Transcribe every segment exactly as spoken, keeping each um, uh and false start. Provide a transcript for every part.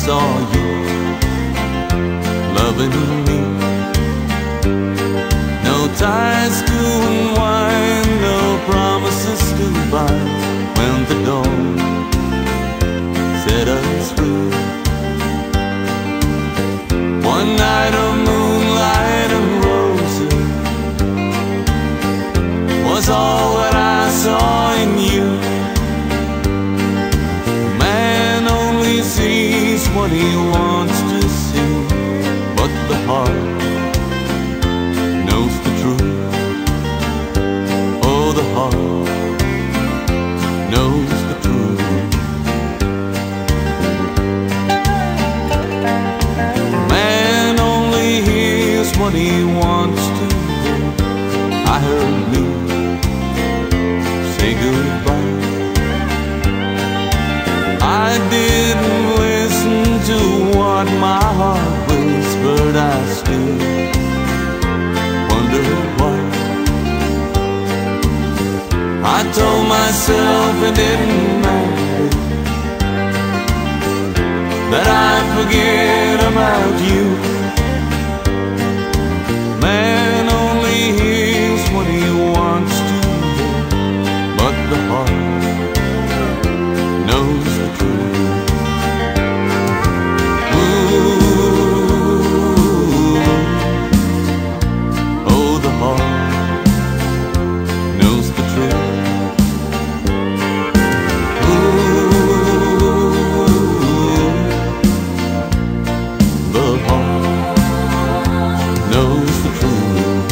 saw you loving me. No ties to unwind, no promises to bind. When the dawn set us free, one night of moonlight and roses was all that I saw in you. Man only sees what he wants to see, but the heart knows the truth. Oh, the heart knows the truth. Man only hears what he wants to hear. I heard me say goodbye. I didn't listen to what my heart whispered. I still wondered why. I told myself it didn't matter, that I'd forget about you. Man only hears what he wants to hear, but the heart knows the truth. Ooh, oh, the heart knows the truth. Ooh, the heart knows the truth.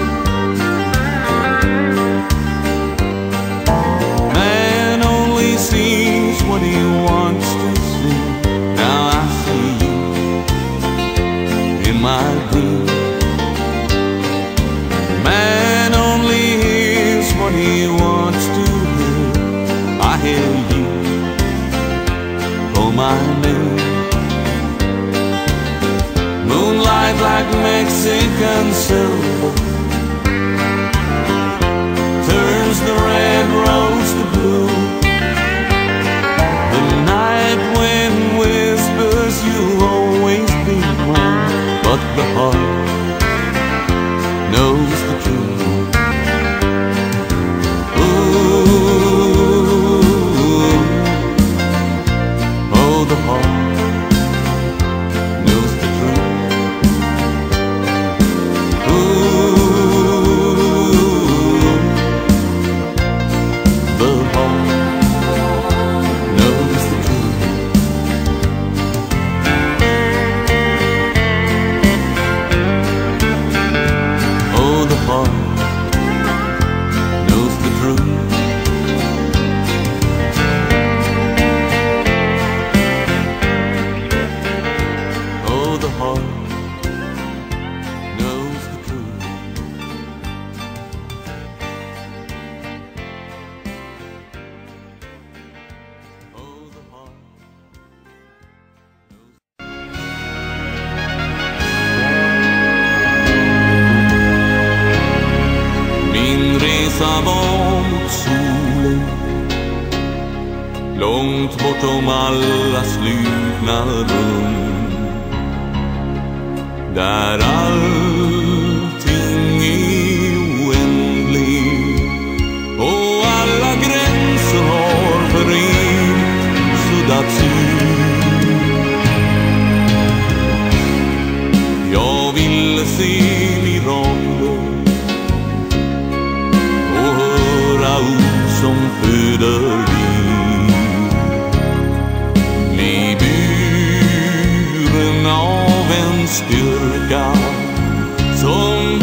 Man only sees what he wants to see. Now I see you in my dream. Man only hears what he wants to hear. I hear you call my name. Moonlight like Mexican silver turns the red rose to blue. The night wind whispers you'll always be mine, but the heart knows the truth. Ooh, oh, the heart knows the truth. Ooh, the heart knows the truth. Oh, the heart knows the truth. Oh, the heart knows the truth. Oh, the heart knows. Min resa var mot solen, långt bortom alla slutna rum, där allting är oändligt och alla gränser har för evigt suddats ut. Jag ville se mirakler och höra ord som föder liv, bli buren av en styrka som